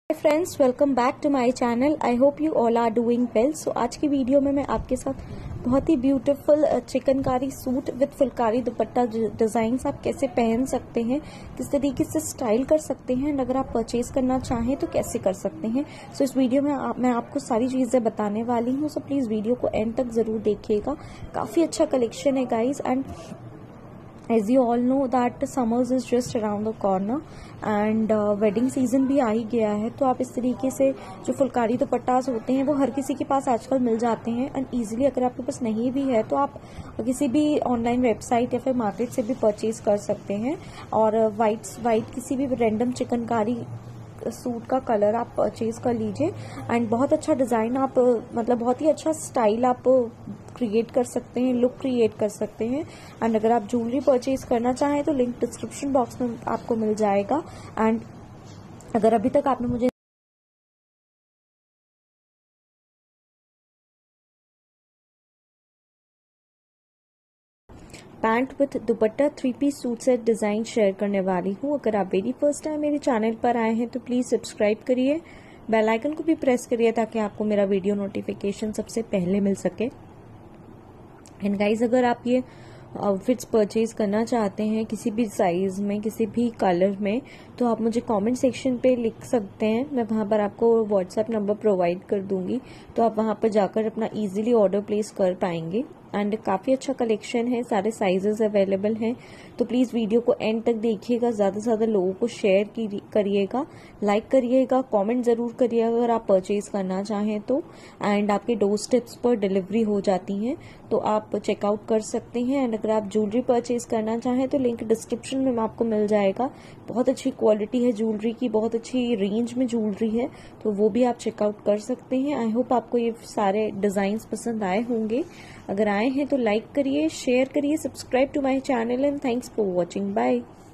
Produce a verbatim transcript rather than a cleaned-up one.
Hi friends, welcome back to my channel. I hope you all are doing well. So आज की video में मैं आपके साथ बहुत ही beautiful chikankari suit with phulkari dupatta designs आप कैसे पहन सकते हैं, किस तरीके से स्टाइल कर सकते हैं, और अगर आप परचेज करना चाहें तो कैसे कर सकते हैं। सो so, इस वीडियो में आप, मैं आपको सारी चीजें बताने वाली हूँ। सो so, प्लीज वीडियो को एंड तक जरूर देखिएगा। काफी अच्छा कलेक्शन है guys, and as you all know that summers is just around the corner and uh, wedding season भी आ ही गया है। तो आप इस तरीके से जो फुलकारी दुपट्टास होते हैं वो हर किसी के पास आजकल मिल जाते हैं, एंड इजीली अगर आपके पास नहीं भी है तो आप किसी भी ऑनलाइन वेबसाइट या फिर मार्केट से भी परचेज कर सकते हैं। और वाइट वाइट किसी भी रैंडम चिकनकारी सूट का कलर आप परचेज कर लीजिए, एंड बहुत अच्छा डिजाइन आप मतलब बहुत ही अच्छा स्टाइल आप क्रिएट कर सकते हैं, लुक क्रिएट कर सकते हैं। एंड अगर आप ज्वेलरी परचेज करना चाहें तो लिंक डिस्क्रिप्शन बॉक्स में आपको मिल जाएगा। एंड अगर अभी तक आपने मुझे pant with dupatta three piece suit set design share करने वाली हूँ। अगर आप वेरी फर्स्ट टाइम मेरे चैनल पर आए हैं तो प्लीज सब्सक्राइब करिए, बेल आइकन को भी प्रेस करिए ताकि आपको मेरा वीडियो नोटिफिकेशन सबसे पहले मिल सके। एंड गाइज, अगर आप ये आउटफिट्स परचेज करना चाहते हैं किसी भी साइज में, किसी भी कलर में, तो आप मुझे कमेंट सेक्शन पे लिख सकते हैं। मैं वहां पर आपको व्हाट्सएप नंबर प्रोवाइड कर दूंगी, तो आप वहां पर जाकर अपना इजीली ऑर्डर प्लेस कर पाएंगे। एंड काफ़ी अच्छा कलेक्शन है, सारे साइजेस अवेलेबल हैं। तो प्लीज़ वीडियो को एंड तक देखिएगा, ज़्यादा से ज़्यादा लोगों को शेयर करिएगा, लाइक करिएगा, कमेंट ज़रूर करिएगा अगर आप परचेज करना चाहें तो। एंड आपके डोर स्टेप्स पर डिलीवरी हो जाती हैं, तो आप चेकआउट कर सकते हैं। एंड अगर आप ज्वेलरी परचेज करना चाहें तो लिंक डिस्क्रिप्शन में आपको मिल जाएगा। बहुत अच्छी क्वालिटी है ज्वेलरी की, बहुत अच्छी रेंज में ज्वेलरी है, तो वो भी आप चेकआउट कर सकते हैं। आई होप आपको ये सारे डिज़ाइंस पसंद आए होंगे। अगर आए हैं तो लाइक करिए, शेयर करिए, subscribe to my channel, and thanks for watching. Bye.